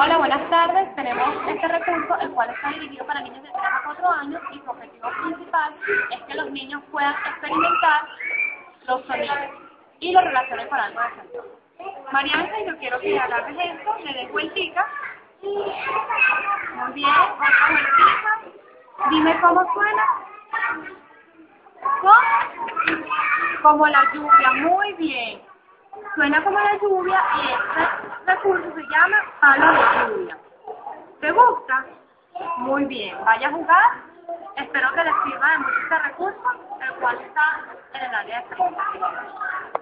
Hola, buenas tardes. Tenemos este recurso, el cual está dirigido para niños de 3 a 4 años y su objetivo principal es que los niños puedan experimentar los sonidos y lo relacionen con algo de sentido. María Ángel, yo quiero que agarres esto, le des vueltica. Muy bien, otra vueltica. Dime cómo suena. ¿Cómo? Como la lluvia, muy bien. Suena como la lluvia y este recurso se llama palo de lluvia. ¿Te gusta? Muy bien. Vaya a jugar. Espero que les sirva de mucho este recurso, el cual está en el área de salud.